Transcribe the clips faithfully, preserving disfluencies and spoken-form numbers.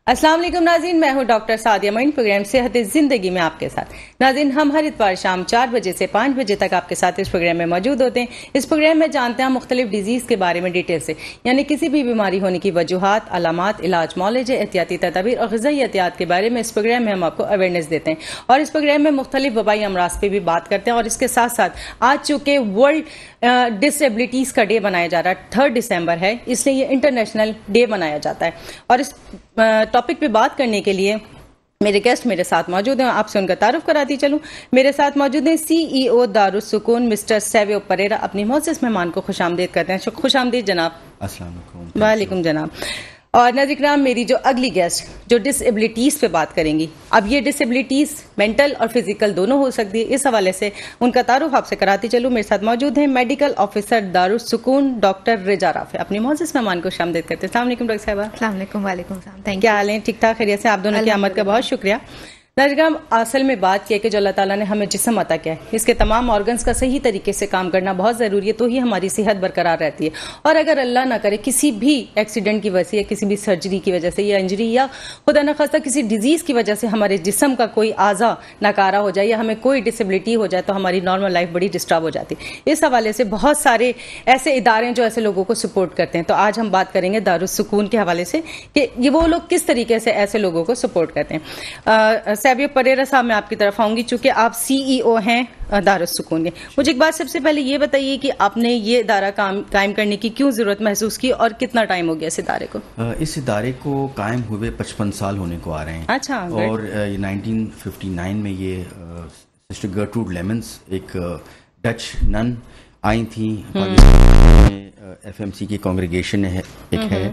अस्सलाम वालेकुम नाज़रीन, मैं हूं डॉक्टर सादिया मोइन। प्रोग्राम सेहत ज़िंदगी में आपके साथ। नाज़रीन, हम हर इतवार शाम चार बजे से पाँच बजे तक आपके साथ इस प्रोग्राम में मौजूद होते हैं। इस प्रोग्राम में जानते हैं मुख्तलिफ डिजीज़ के बारे में डिटेल से, यानी किसी भी बीमारी होने की वजूहात, अलामात, इलाज, मौलजे, एहतियाती तदाबीर और ग़िज़ाई एहतियात के बारे में इस प्रोग्राम में हम आपको अवेयरनेस देते हैं। और इस प्रोग्राम में मुख्तलिफ वबाई अमराज पर भी बात करते हैं। और इसके साथ साथ आज चूँकि वर्ल्ड डिसेबिलिटीज़ का डे बनाया जा रहा है, थर्ड दिसंबर है, इसलिए ये इंटरनेशनल डे बनाया जाता है। और इस टॉपिक पे बात करने के लिए मेरे गेस्ट मेरे साथ मौजूद हैं। आपसे उनका तारुफ कराती चलूं। मेरे साथ मौजूद हैं सीईओ दारुस सुकून मिस्टर सैवियो परेरा। अपनी मोअज़्ज़ज़ मेहमान को खुशामदीद करते हैं। खुशामदीद जनाब। अस्सलाम वालेकुम। वालेकुम जनाब। और नाज़रीन, मेरी जो अगली गेस्ट जो डिसेबिलिटीज़ पे बात करेंगी, अब ये डिसेबिलिटीज़ मेंटल और फिजिकल दोनों हो सकती है, इस हवाले से उनका तारुफ आपसे कराती चलूँ। मेरे साथ मौजूद हैं मेडिकल ऑफिसर दारुस सुकून डॉक्टर रिजा राफे। अपनी मोअज़्ज़ज़ मेहमान को खुशामदीद करते हैं। अस्सलाम वालेकुम डॉक्टर साहिबा। अस्सलाम वालेकुम। वालेकुम सलाम। Thank you. क्या हाल है? ठीक ठाक, खैरियत से? आप दोनों की आमद का बहुत शुक्रिया। नाज़रीन, असल में बात यह है कि जो अल्लाह ताला ने हमें जिस्म अता किया है, इसके तमाम ऑर्गन्स का सही तरीके से काम करना बहुत ज़रूरी है, तो ही हमारी सेहत बरकरार रहती है। और अगर अल्लाह ना करे किसी भी एक्सीडेंट की वजह से या किसी भी सर्जरी की वजह से या इंजरी या खुदा न खास्ता किसी डिजीज़ की वजह से हमारे जिस्म का कोई आज़ा नाकारा हो जाए या हमें कोई डिसेबिलिटी हो जाए, तो हमारी नॉर्मल लाइफ बड़ी डिस्टर्ब हो जाती है। इस हवाले से बहुत सारे ऐसे इदारे हैं जो ऐसे लोगों को सपोर्ट करते हैं। तो आज हम बात करेंगे दारुस सुकून के हवाले से कि ये वो लोग किस तरीके से ऐसे लोगों को सपोर्ट करते हैं। सैवियो परेरा साहब, मैं आपकी तरफ आऊंगी, चूंकि आप सीईओ हैं दारुस सुकून के। मुझे एक बात सबसे पहले ये बताइए कि आपने ये इदारा काम कायम करने की क्यों ज़रूरत महसूस की और कितना टाइम हो गया इस इदारे को? इस इदारे को कायम हुए पचपन साल होने को आ रहे हैं। अच्छा। और ये नाइनटीन फिफ्टी नाइन में ये सिस्टर गर्ट्रूड लेमन्स, एक डच नन, आई थी पाकिस्तान। एफएमसी की कांग्रेगेशन है एक है,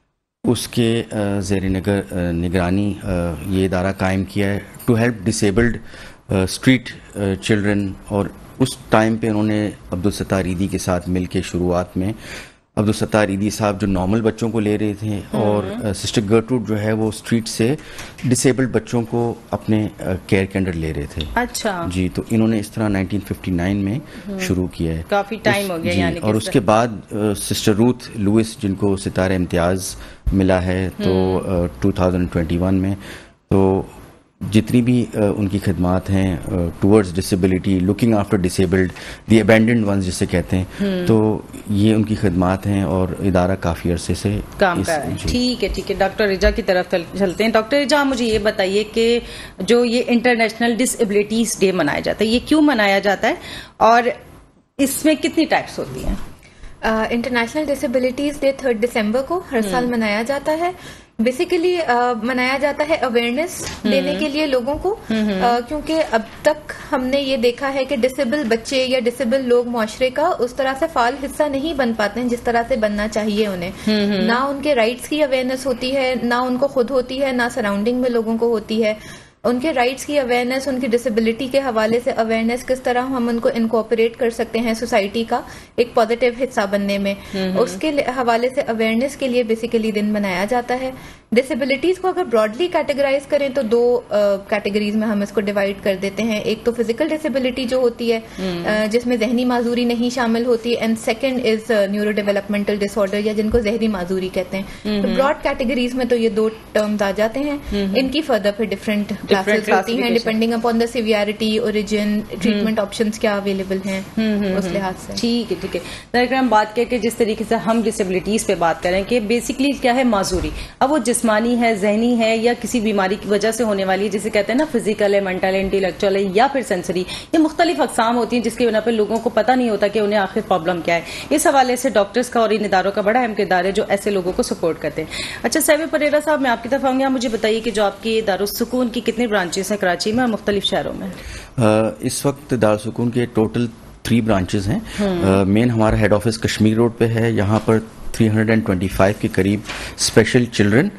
उसके ज़ेर नगर निगरानी ये इदारा कायम किया है to help disabled street children. और उस टाइम पे उन्होंने अब्दुल सत्तार ईदी के साथ मिल के शुरुआत में अब्दुल सत्तार ईदी साहब जो नॉर्मल बच्चों को ले रहे थे, और सिस्टर गर्ट्रूड जो है वो स्ट्रीट से डिसेबल्ड बच्चों को अपने केयर के अंडर ले रहे थे। अच्छा जी। तो इन्होंने इस तरह नाइनटीन फिफ्टी नाइन में शुरू किया है। काफ़ी टाइम हो गया यानी। और उसके बाद सिस्टर रूथ लुइस, जिनको सितारे इम्तियाज़ मिला है तो टू थाउजेंड ट्वेंटी वन में, तो जितनी भी उनकी खिदमात हैं towards disability, looking after disabled, the abandoned ones जिसे कहते हैं, तो ये उनकी खिदमात हैं और इदारा काफ़ी अरसे से काम कर रहा है। ठीक है, ठीक है। डॉक्टर रिजा की तरफ चलते हैं। डॉक्टर रिजा, मुझे ये बताइए कि जो ये इंटरनेशनल डिसेबिलिटीज़ डे मनाया जाता है, ये क्यों मनाया जाता है और इसमें कितनी टाइप्स होती हैं? इंटरनेशनल डिसेबिलिटीज डे थर्ड दिसंबर को हर साल मनाया जाता है। बेसिकली uh, मनाया जाता है अवेयरनेस देने के लिए लोगों को, uh, क्योंकि अब तक हमने ये देखा है कि डिसेबल बच्चे या डिसेबल लोग मुआशरे का उस तरह से फाल हिस्सा नहीं बन पाते हैं जिस तरह से बनना चाहिए उन्हें। ना उनके राइट्स की अवेयरनेस होती है, ना उनको खुद होती है, ना सराउंडिंग में लोगों को होती है। उनके राइट्स की अवेयरनेस, उनकी डिसेबिलिटी के हवाले से अवेयरनेस, किस तरह हम उनको इनकॉर्पोरेट कर सकते हैं सोसाइटी का एक पॉजिटिव हिस्सा बनने में, उसके हवाले से अवेयरनेस के लिए बेसिकली दिन मनाया जाता है। डिसेबिलिटीज को अगर ब्रॉडली कैटेगराइज करें तो दो कैटेगरीज uh, में हम इसको डिवाइड कर देते हैं। एक तो फिजिकल डिसेबिलिटी जो होती है, uh, जिसमें जहनी माजूरी नहीं शामिल होती, and second is neuro developmental disorder या जिनको जहरी माजूरी कहते हैं। तो ब्रॉड कैटेगरीज में तो ये दो टर्म्स आ जाते हैं। इनकी फर्दर फिर डिफरेंट क्लासेस होती हैं depending upon the severity, origin, treatment options क्या अवेलेबल हैं उस लिहाज से। ठीक है, ठीक है। दरअसल हम बात करें कि जिस तरीके से हम डिसेबिलिटीज पे बात करें कि बेसिकली क्या है माजूरी, अब वो जिस्मानी है, जहनी है, या किसी बीमारी की वजह से होने वाली, जिसे कहते हैं ना फिजिकल है, मेंटल है, इंटेलेक्चुअल है, या फिर सेंसरी, ये मुख्तलिफ अकसाम होती हैं जिसकी वजह पर लोगों को पता नहीं होता कि उन्हें आखिर प्रॉब्लम क्या है। इस हवाले से डॉक्टर्स का और इन इदारों का बड़ा अहम किरदार है जो ऐसे लोगों को सपोर्ट करते हैं। अच्छा सैवियो परेरा साहब, मैं आपकी तरफ आऊंगी। आप मुझे बताइए कि जो आपकी दारुस सुकून की कितने ब्रांचेस हैं कराची में और मुख्तलिफ शहरों में? uh, इस वक्त दारुस सुकून के टोटल थ्री ब्रांचेस हैं। मेन uh, हमारा हेड ऑफिस कश्मीर रोड पे है। यहाँ पर तीन सौ पच्चीस के करीब स्पेशल चिल्ड्रन,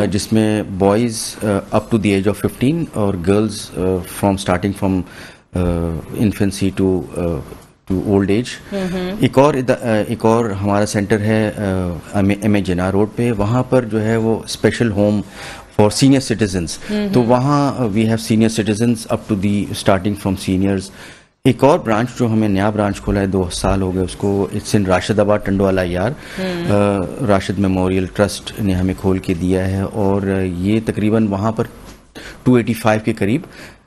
जिसमें boys up to the age of fifteen और girls from starting from infancy to to old age. एक और एक और हमारा सेंटर है एम ए जिना रोड पे, वहाँ पर जो है वो special home for senior citizens. तो वहाँ we have senior citizens up to the starting from seniors एक और ब्रांच जो हमें नया ब्रांच खोला है, दो साल हो गए उसको, इट्स इन राशिदाबाद टंडवाला यार, राशिद मेमोरियल ट्रस्ट ने हमें खोल के दिया है। और ये तकरीबन वहाँ पर दो सौ पचासी के करीब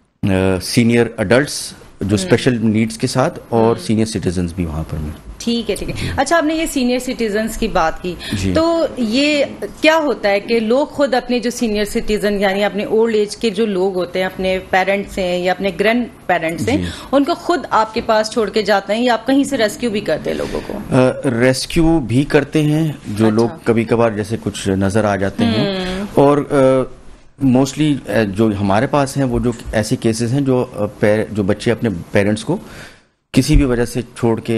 सीनियर अडल्ट्स जो स्पेशल नीड्स के साथ और सीनियर सिटीजन्स भी वहाँ पर मिले। ठीक है, ठीक है। अच्छा, आपने ये सीनियर सिटीजन्स की बात की, तो ये क्या होता है कि लोग खुद अपने जो सीनियर सिटीजन यानी अपने ओल्ड एज के जो लोग होते हैं, अपने पेरेंट्स हैं या अपने ग्रैंड पेरेंट्स हैं, उनको खुद आपके पास छोड़ के जाते हैं या आप कहीं से रेस्क्यू भी करते हैं लोगों को? रेस्क्यू भी करते हैं जो अच्छा। लोग कभी कभार जैसे कुछ नजर आ जाते हैं, और आ, मोस्टली जो हमारे पास हैं वो जो ऐसे केसेस हैं जो जो बच्चे अपने पेरेंट्स को किसी भी वजह से छोड़ के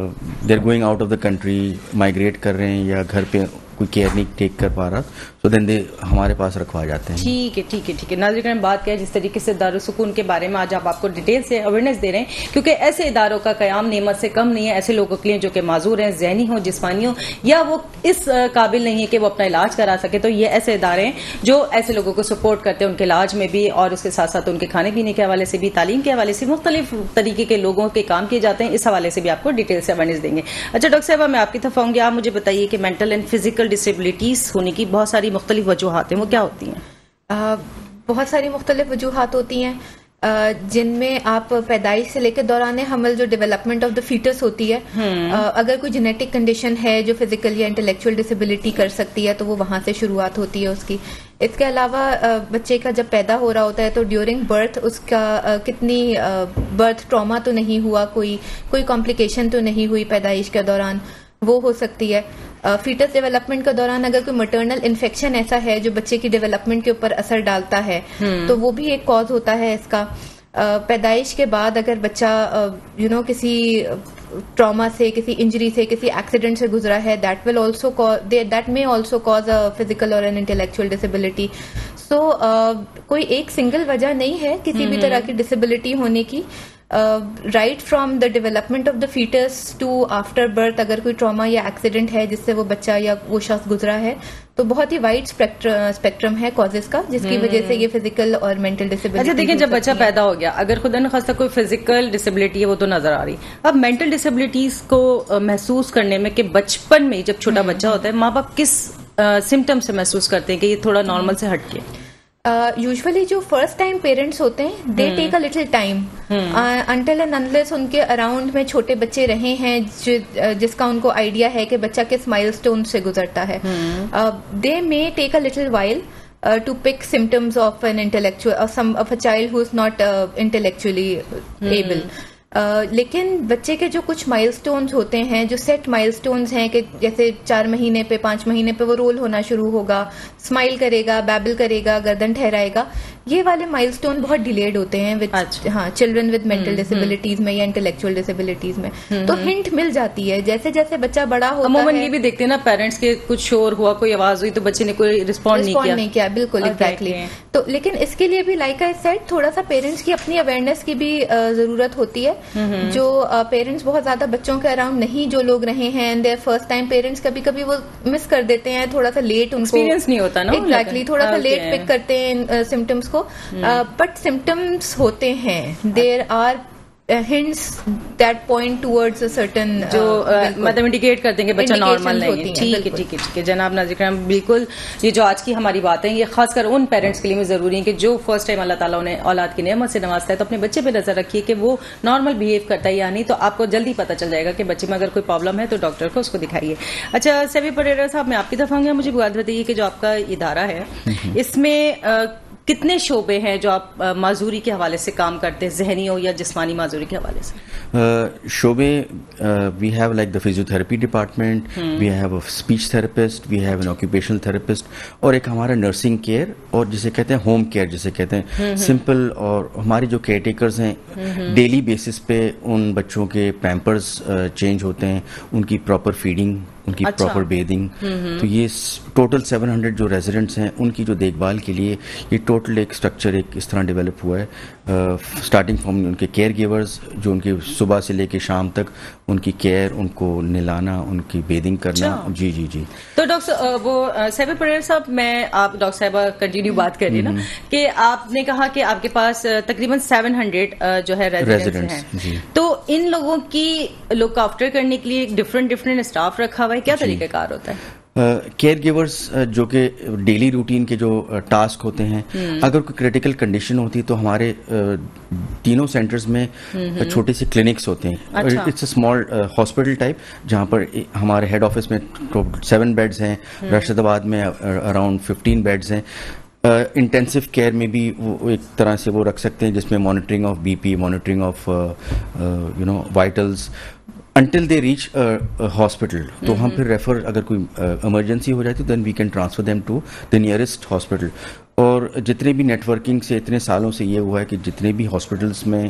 they are going out of the country, migrate कर रहे हैं या घर पे कोई केयर नहीं टेक कर पा रहा, सो देन दे हमारे पास रखवा जाते हैं। ठीक है, ठीक है, ठीक है। नाज़रीन, बात क्या है, जिस तरीके से दारुसुकून के बारे में आज आप आपको डिटेल से अवेयरनेस दे रहे हैं, क्योंकि ऐसे इदारों का कयाम नेमत से कम नहीं है ऐसे लोगों के लिए जो कि माजूर हैं, जहनी हो, जिस्मानी हो, या वो इस काबिल नहीं है कि वो अपना इलाज करा सके। तो ये ऐसे इदारे हैं जो ऐसे लोगों को सपोर्ट करते हैं उनके इलाज में भी, और उसके साथ साथ उनके खाने पीने के हवाले से भी, तालीम के हवाले से, मुख्तलिफ तरीके के लोगों के काम किए जाते हैं। इस हवाले से भी आपको डिटेल से अवेयरनेस देंगे। अच्छा डॉक्टर साहब, मैं आपकी तरफ आऊंगी, आप मुझे बताइए कि मेंटल एंड फिजिकल डिसेबिलिटीज होने की बहुत सारी मुख्तलिफ वजूहात हैं, वो क्या होती हैं? आ, बहुत सारी मुख्तलिफ वजूहात होती हैं, जिनमें आप पैदाइश से लेकर दौरान हमल जो डेवलपमेंट ऑफ द फीटस होती है, आ, अगर कोई जेनेटिक कंडीशन है जो फिजिकल या इंटेलेक्चुअल डिसेबिलिटी कर सकती है तो वो वहां से शुरुआत होती है उसकी। इसके अलावा बच्चे का जब पैदा हो रहा होता है तो ड्यूरिंग बर्थ उसका आ, कितनी बर्थ ट्रॉमा तो नहीं हुआ, कोई कोई कॉम्प्लिकेशन तो नहीं हुई पैदाइश के दौरान, वो हो सकती है। फीटस डेवलपमेंट के दौरान अगर कोई मटर्नल इन्फेक्शन ऐसा है जो बच्चे की डेवलपमेंट के ऊपर असर डालता है तो वो भी एक कॉज होता है इसका। पैदाइश के बाद अगर बच्चा यू नो किसी ट्रॉमा से, किसी इंजरी से, किसी एक्सीडेंट से गुजरा है, that will also that may also cause a physical और एन इंटेलेक्चुअल डिसेबिलिटी। सो कोई एक सिंगल वजह नहीं है किसी भी तरह की डिसेबिलिटी होने की। Right from the development of the foetus to after birth, अगर कोई ट्रॉमा या एक्सीडेंट है जिससे वो बच्चा या वो शख्स गुजरा है तो बहुत ही वाइड स्पेक्ट्रम है कॉजेस का, जिसकी वजह से ये फिजिकल और मेंटल डिसेबिलिटी। अच्छा देखिए, जब बच्चा पैदा हो गया, अगर खुदा न खास्ता कोई फिजिकल डिसेबिलिटी है वो तो नजर आ रही, अब मेंटल डिसेबिलिटीज को महसूस करने में कि बचपन में जब छोटा बच्चा होता है माँ बाप किस सिम्टम से महसूस करते हैं कि ये थोड़ा नॉर्मल से हटके? यूजुअली uh, जो फर्स्ट टाइम पेरेंट्स होते हैं they take a little time until and unless उनके अराउंड में छोटे बच्चे रहे हैं जि, जिसका उनको आइडिया है कि बच्चा किस माइलस्टोन से गुजरता है। They may take a little while to pick symptoms of an intellectual some of a child who is not intellectually able. Uh, लेकिन बच्चे के जो कुछ माइलस्टोन्स होते हैं, जो सेट माइलस्टोन्स हैं कि जैसे चार महीने पे, पांच महीने पे वो रोल होना शुरू होगा, स्माइल करेगा, बैबल करेगा, गर्दन ठहराएगा, ये वाले माइलस्टोन बहुत डिलेड होते हैं विद अच्छा। हाँ, चिल्ड्रन विद मेंटल डिसेबिलिटीज में या इंटेलेक्चुअल डिसेबिलिटीज में तो हिंट मिल जाती है जैसे जैसे बच्चा बड़ा होता है। ये भी देखते हैं ना, पेरेंट्स के कुछ शोर हुआ, कोई आवाज हुई तो बच्चे ने कोई रिस्पॉन्ड नहीं किया नहीं किया बिल्कुल एग्जैक्टली। तो लेकिन इसके लिए भी लाइक आई सेड थोड़ा सा पेरेंट्स की अपनी अवेयरनेस की भी जरूरत होती है। जो पेरेंट्स बहुत ज्यादा बच्चों के अराउंड नहीं जो लोग रहे हैं and they're first time parents, कभी कभी वो मिस कर देते हैं, थोड़ा सा लेट उनको एक्सपीरियंस नहीं होता ना एग्जैक्टली exactly, थोड़ा सा लेट पिक करते हैं सिम्टम्स को, बट सिम्टम्स होते हैं। There are hints that point towards a certain जो मतलब इंडिकेट कर देंगे बच्चा नॉर्मल नहीं है। ठीक है, ठीक है, ठीक है जनाब नाज़रीन, बिल्कुल ये जो आज की हमारी बात है ये खासकर उन पेरेंट्स के लिए जरूरी है कि जो फर्स्ट टाइम अल्लाह ताला उन्हें औलाद की नेमत से नवाजता है तो अपने बच्चे पे नजर रखिए कि वो नॉर्मल बिहेव करता है या नहीं, तो आपको जल्दी पता चल जाएगा कि बच्चे में अगर कोई प्रॉब्लम है तो डॉक्टर को उसको दिखाइए। अच्छा सेवी परेरा साहब, मैं आपकी तरफ आऊंगी, मुझे बात बताइए कि जो आपका इदारा है इसमें कितने शोबे हैं जो आप माजूरी के हवाले से काम करते हैं, जहनी हो या जिस्मानी माजूरी के हवाले से? uh, शोबे we have like the physiotherapy department, we have a speech therapist, we have an occupational therapist, और एक हमारा नर्सिंग केयर और जिसे कहते हैं होम केयर जिसे कहते हैं सिंपल। और हमारे जो केयर टेकर्स हैं डेली बेसिस पे उन बच्चों के पैम्पर्स चेंज होते हैं, उनकी प्रॉपर फीडिंग उनकी अच्छा। Proper bathing. तो ये टोटल सेवन हंड्रेड जो रेजिडेंट्स हैं उनकी जो देखभाल के लिए ये टोटल एक स्ट्रक्चर एक इस तरह डेवलप हुआ है, स्टार्टिंग फ्रॉम उनके केयर गिवर्स जो उनके सुबह से लेके शाम तक उनकी केयर, उनको नहलाना, उनकी बेदिंग करना। अच्छा। जी जी जी। तो डॉक्टर वो साहिबा परेर साहब, मैं आप डॉक्टर साहिबा कंटिन्यू बात कर रही ना कि आपने कहा कि आपके पास तकरीबन सेवन हंड्रेड जो है रेजिडेंट्स हैं, जी। तो इन लोगों की लुक आफ्टर करने के लिए डिफरेंट डिफरेंट स्टाफ रखा हुआ है, क्या तरीकाकार होता है? केयर गिवर्स जो कि डेली रूटीन के जो टास्क होते हैं, अगर कोई क्रिटिकल कंडीशन होती है तो हमारे तीनों सेंटर्स में छोटे से क्लिनिक्स होते हैं। अच्छा। It's a small hospital type, जहाँ पर हमारे हेड ऑफिस में सेवन बेड्स हैं, रशीदाबाद में अराउंड फिफ्टीन बेड्स हैं। इंटेंसिव uh, केयर में भी वो एक तरह से वो रख सकते हैं जिसमें monitoring of BP, monitoring of you know vitals until they reach a hospital। तो हम फिर रेफर, अगर कोई इमरजेंसी हो जाए तो then we can transfer them to the nearest hospital. और जितने भी नेटवर्किंग से इतने सालों से ये हुआ है कि जितने भी हॉस्पिटल्स में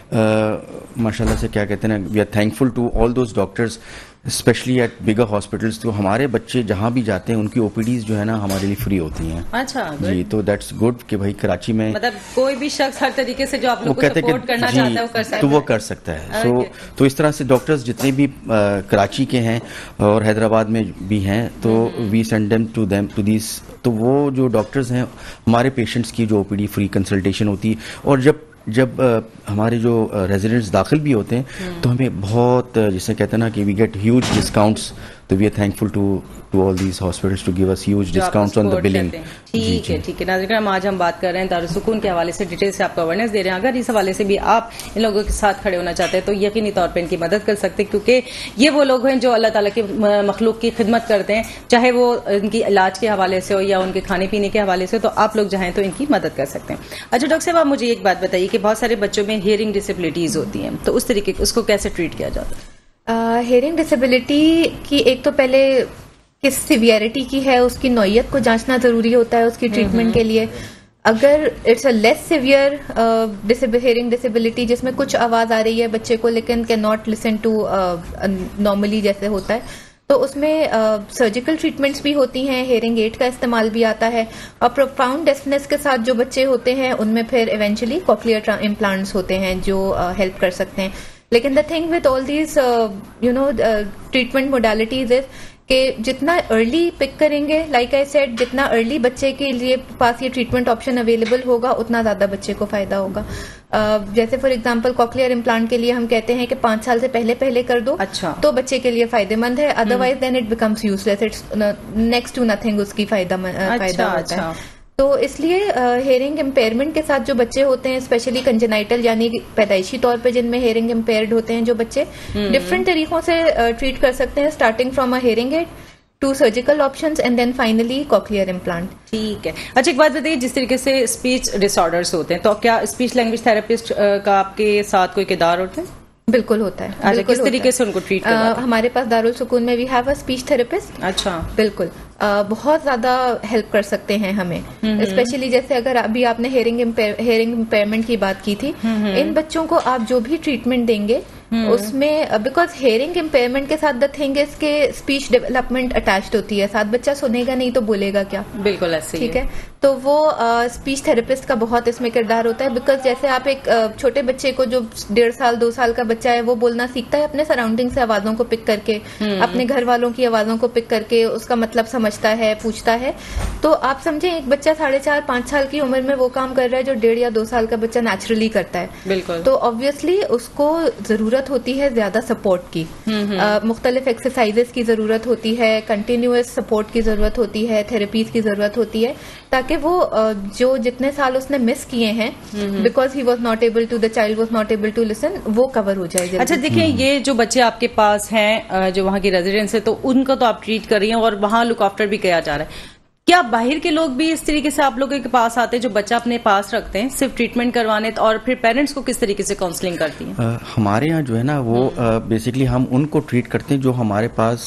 माशाल्लाह से क्या कहते हैं ना, we are thankful to all those doctors specially at bigger hospitals. तो हमारे बच्चे जहाँ भी जाते हैं उनकी ओपीडीज जो है ना हमारे लिए फ्री होती हैं। अच्छा, जी। तो दैट्स गुड कि भाई कराची में मतलब कोई भी शख्स हर तरीके से जो आप लोग को सपोर्ट करना चाहता है वो कर सकता है, तो वो कर सकता है। सो तो इस तरह से डॉक्टर्स जितने भी कराची के हैं और हैदराबाद में भी हैं, तो we send them to them to this. तो वो जो डॉक्टर्स हैं हमारे पेशेंट्स की जो ओपीडी फ्री कंसल्टेशन होती है, और जब जब uh, हमारे जो रेजिडेंट्स uh, दाखिल भी होते हैं तो हमें बहुत uh, जिसे कहते हैं ना कि वी गेट ह्यूज डिस्काउंट्स। तो we are thankful to to all these hospitals to give us huge discounts on the billing. ठीक है, ठीक है नाज़रीन, आज हम बात कर रहे हैं दारुस्सूकून के हवाले से, डिटेल से आपको अवेयरनेस दे रहे हैं। अगर इस हवाले से भी आप इन लोगों के साथ खड़े होना चाहते हैं तो यकीनी तौर पर इनकी मदद कर सकते हैं, क्योंकि ये वो लोग हैं जो अल्लाह ताला की मखलूक की खिदमत करते हैं, चाहे वो इनकी इलाज के हवाले से हो या उनके खाने पीने के हवाले से। तो आप लोग चाहें तो इनकी मदद कर सकते हैं। अच्छा डॉक्टर साहब, आप मुझे एक बात बताइए कि बहुत सारे बच्चों में हियरिंग डिसेबिलिटीज होती हैं, तो उस तरीके उसको कैसे ट्रीट किया जाता है? हियरिंग डिसेबिलिटी की एक तो पहले किस सिवियरिटी की है उसकी नौयत को जांचना जरूरी होता है उसकी ट्रीटमेंट के लिए। अगर it's a less severe hearing disability जिसमें कुछ आवाज आ रही है बच्चे को लेकिन cannot listen to normally जैसे होता है, तो उसमें सर्जिकल uh, ट्रीटमेंट्स भी होती हैं, हेयरिंग एड का इस्तेमाल भी आता है। और प्रोफाउंड डेफनेस के साथ जो बच्चे होते हैं उनमें फिर इवेंचुअली कॉक्लियर इम्प्लांट्स होते हैं जो हेल्प uh, कर सकते हैं। लेकिन the thing with all these you know treatment modalities is कि जितना अर्ली पिक करेंगे, लाइक आई सेड, जितना अर्ली बच्चे के लिए पास ये ट्रीटमेंट ऑप्शन अवेलेबल होगा उतना ज्यादा बच्चे को फायदा होगा। uh, जैसे फॉर एग्जांपल कॉक्लियर इम्प्लांट के लिए हम कहते हैं कि पांच साल से पहले पहले कर दो। अच्छा। तो बच्चे के लिए फायदेमंद है, otherwise then it becomes useless, it's next to nothing उसकी फायदा फायदा होता है। तो इसलिए हेयरिंग इम्पेयरमेंट के साथ जो बच्चे होते हैं, स्पेशली कंजेनाइटल यानी पैदाइशी तौर पे जिनमें हेयरिंग इम्पेयर्ड होते हैं जो बच्चे, डिफरेंट तरीकों से ट्रीट कर सकते हैं, starting from a hearing aid to surgical options and then finally cochlear implant. ठीक है। अच्छा एक बात बताइए, जिस तरीके से स्पीच डिसऑर्डर्स होते हैं तो क्या स्पीच लैंग्वेज थेरेपिस्ट का आपके साथ कोई किरदार होता है? बिल्कुल होता है। अच्छा, किस तरीके से उनको ट्रीट करवाते हैं? हमारे पास दारुल सुकून में we have a speech therapist. अच्छा। बिल्कुल uh, बहुत ज्यादा हेल्प कर सकते हैं हमें, स्पेशली जैसे अगर अभी आपने हेयरिंग हेयरिंग इम्पेयरमेंट की बात की थी, इन बच्चों को आप जो भी ट्रीटमेंट देंगे उसमें, बिकॉज हेयरिंग इम्पेयरमेंट के साथ द थिंग इज के स्पीच डेवलपमेंट अटैच्ड होती है, साथ बच्चा सुनेगा नहीं तो बोलेगा क्या? बिल्कुल ऐसे। ठीक है, तो वो स्पीच uh, थेरेपिस्ट का बहुत इसमें किरदार होता है। बिकॉज जैसे आप एक uh, छोटे बच्चे को, जो डेढ़ साल दो साल का बच्चा है, वो बोलना सीखता है अपने सराउंडिंग से आवाजों को पिक करके, अपने घर वालों की आवाजों को पिक करके उसका मतलब समझता है, पूछता है। तो आप समझे एक बच्चा साढ़े चार पांच साल की उम्र में वो काम कर रहा है जो डेढ़ या दो साल का बच्चा नेचुरली करता है। बिल्कुल। तो ऑब्वियसली उसको जरूरत होती है ज्यादा सपोर्ट की, मुख्तलिफ एक्सरसाइजेस की जरूरत होती है, कंटिन्यूअस सपोर्ट की जरूरत होती है, थेरेपीज की जरूरत होती है, ताकि वो जो जितने साल उसने मिस किए हैं because he was not able to, the child was not able to listen, वो कवर हो जाए। अच्छा देखिए, ये जो बच्चे आपके पास हैं जो वहाँ की रेजिडेंस है, तो उनको तो आप ट्रीट कर रही हैं और वहाँ लुक आफ्टर भी किया जा रहा है। क्या बाहर के लोग भी इस तरीके से आप लोगों के पास आते हैं जो बच्चा अपने पास रखते हैं सिर्फ ट्रीटमेंट करवाने, और फिर पेरेंट्स को किस तरीके से काउंसलिंग करती हैं? uh, हमारे यहाँ जो है ना वो बेसिकली uh, हम उनको ट्रीट करते हैं जो हमारे पास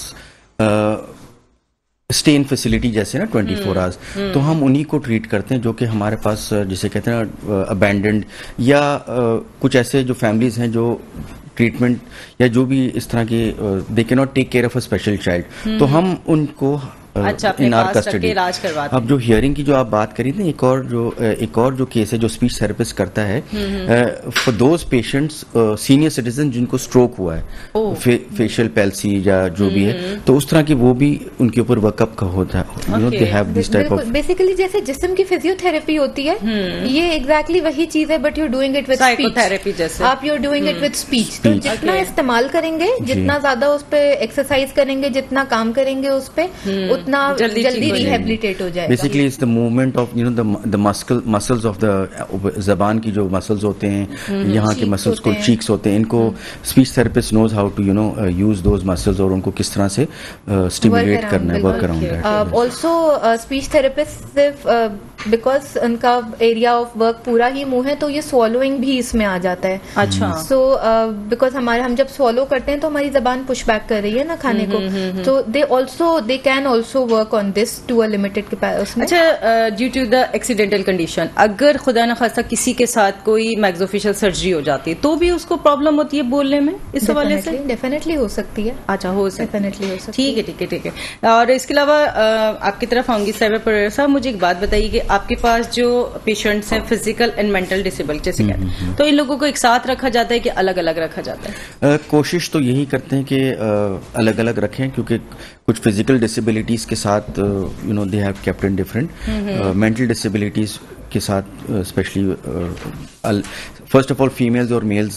स्टे इन फैसिलिटी जैसे ना ट्वेंटी फोर आवर्स, तो हम उन्हीं को ट्रीट करते हैं जो कि हमारे पास जिसे कहते हैं ना अबैंडन्ड, या uh, कुछ ऐसे जो फैमिलीज हैं जो ट्रीटमेंट या जो भी इस तरह के they cannot take care of a special child, तो हम उनको अच्छा, इन आर कस्टडी इलाज करवाते हैं। अब जो हियरिंग की जो आप बात करी ना, एक और जो एक और जो केस है जो स्पीच थेरेपिस्ट करता है for those patients senior citizen जिनको स्ट्रोक हुआ है, फे, फेशियल पैल्सी या जो भी है, तो उस तरह की वो भी उनके ऊपर वर्कअप का होता है, you know they have this type of. Basically जैसे जिस्म की फिजियोथेरेपी होती है, ये एग्जैक्टली वही चीज है, but you are doing it with psychotherapy जैसे आप you are doing it with speech. तो जितना इस्तेमाल करेंगे, जितना ज्यादा उस पर एक्सरसाइज करेंगे, जितना काम करेंगे उस पर, उतना जल्दी रिहेबिलिटेट हो जाएगा। Basically it's the movement of you know the muscle muscles of the जबान की जो मसल्स होते हैं, यहाँ के मसल्स को चीक्स होते हैं, इनको speech therapist knows how to you know use those muscles और उनको किस तरह से स्टिमुलेट करना है, work around that. Also speech therapist सिर्फ बिकॉज उनका एरिया ऑफ वर्क पूरा ही मुंह है, तो ये स्वॉलोइंग भी इसमें आ जाता है। अच्छा, सो बिकॉज हमारे हम जब स्वॉलो करते हैं तो हमारी जबान पुश बैक कर रही है ना खाने को, तो they also they can also work on this to a limited capacity. अच्छा, due to the accidental condition, अगर खुदा न खास्ता किसी के साथ कोई मैक्सोफेशियल सर्जरी हो जाती है तो भी उसको प्रॉब्लम होती है बोलने में, इस हवाले से? डेफिनेटली हो सकती है। अच्छा, हो सकती डेफिनेटली हो सकती है। ठीक है, ठीक है, ठीक है। और इसके अलावा आपकी तरफ आऊंगी साहिबा परेरा साहब, मुझे एक बात बताइए कि आपके पास जो पेशेंट्स हैं फिजिकल एंड मेंटल डिसेबल जैसे कहते हैं, तो इन लोगों को एक साथ रखा जाता है कि अलग अलग रखा जाता है? कोशिश तो यही करते हैं कि अलग अलग रखें, क्योंकि कुछ फिजिकल डिसेबिलिटीज के साथ you know they have kept in different, mental disabilities के साथ specially first of all females और मेल्स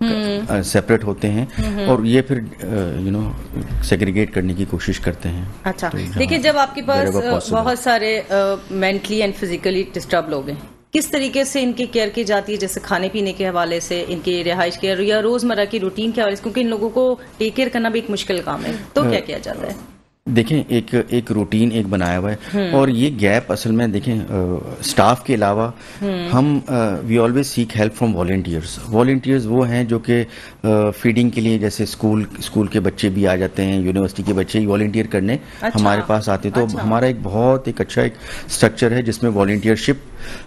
सेपरेट uh, होते हैं, और ये फिर यू नो सेग्रीगेट करने की कोशिश करते हैं। अच्छा, तो देखिए जब आपके पास बहुत सारे मेंटली एंड फिजिकली डिस्टर्ब लोग हैं, किस तरीके से इनकी केयर की जाती है, जैसे खाने पीने के हवाले से, इनकी रिहाइश केयर या रोजमर्रा की रूटीन के हवाले से, क्योंकि इन लोगों को टेक केयर करना भी एक मुश्किल काम है, तो क्या किया जाता है? देखें, एक एक रूटीन एक बनाया हुआ है, और ये गैप असल में देखें स्टाफ के अलावा हम we always seek help from volunteers. Volunteers वो हैं जो कि फीडिंग के लिए, जैसे स्कूल स्कूल के बच्चे भी आ जाते हैं, यूनिवर्सिटी के बच्चे ही वॉलंटियर करने अच्छा, हमारे पास आते हैं, तो अच्छा, हमारा एक बहुत एक अच्छा एक स्ट्रक्चर है जिसमें वॉलंटियरशिप,